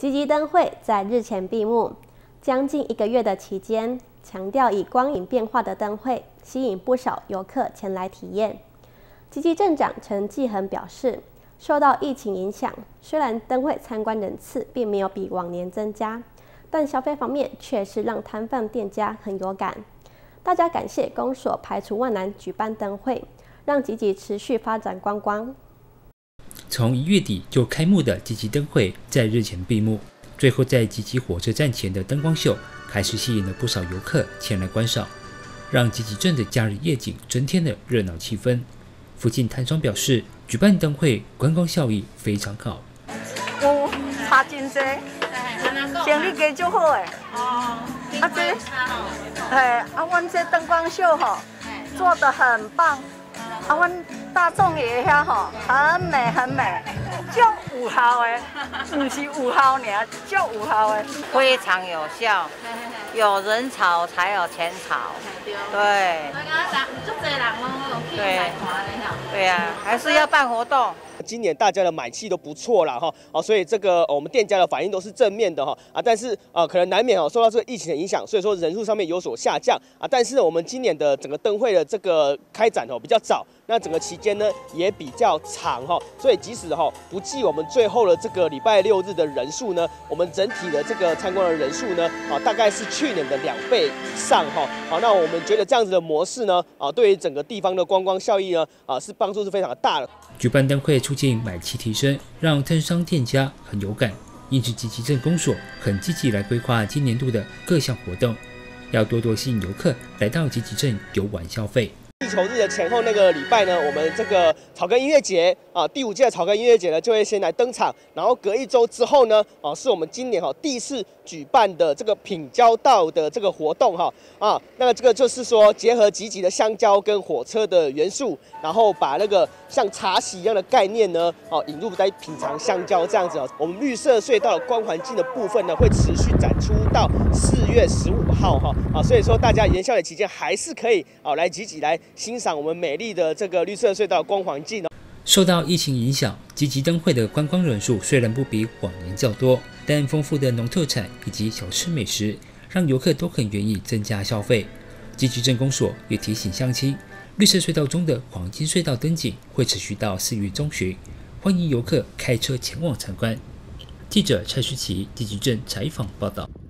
集集灯会在日前闭幕，将近1个月的期间，强调以光影变化的灯会，吸引不少游客前来体验。集集镇长陈继恒表示，受到疫情影响，虽然灯会参观人次并没有比往年增加，但消费方面却是让摊贩店家很有感。大家感谢公所排除万难举办灯会，让集集持续发展观光。 从1月底就开幕的集集灯会在日前闭幕，最后在集集火车站前的灯光秀还是吸引了不少游客前来观赏，让集集镇的假日夜景增添了热闹气氛。附近摊商表示，举办灯会观光效益非常好。 有差真多，生意加足好诶。阮这灯光秀吼做得很棒。阮大众爷遐吼很美很美，足有效的，不是有效尔，足有效的， 非常有效。有人潮才有钱潮，对。对呀，还是要办活动。 今年大家的买气都不错啦哈，所以这个我们店家的反应都是正面的哈但是可能难免受到这个疫情的影响，所以说人数上面有所下降但是我们今年的整个灯会的这个开展比较早，那整个期间呢也比较长所以即使不计我们最后的这个礼拜6日的人数呢，我们整体的这个参观的人数呢大概是去年的2倍以上那我们觉得这样子的模式呢对于整个地方的观光效益呢是帮助是非常的大的。 举办灯会促进买气提升，让摊商店家很有感，因此集集镇公所很积极来规划今年度的各项活动，要多多吸引游客来到集集镇游玩消费。 地球日的前后那个礼拜呢，我们这个草根音乐节第5届的草根音乐节呢就会先来登场，然后隔1周之后呢是我们今年第一次举办的这个品交道的这个活动那这个就是说结合集集的香蕉跟火车的元素，然后把那个像茶席一样的概念呢引入在品尝香蕉这样子我们绿色隧道的光环境的部分呢会持续展出到4月15号所以说大家元宵节期间还是可以来集集来欣赏我们美丽的这个绿色隧道的光环境受到疫情影响，集集灯会的观光人数虽然不比往年较多，但丰富的农特产以及小吃美食，让游客都很愿意增加消费。集集镇公所也提醒乡亲，绿色隧道中的黄金隧道灯景会持续到4月中旬，欢迎游客开车前往参观。记者蔡诗琪，集集镇采访报道。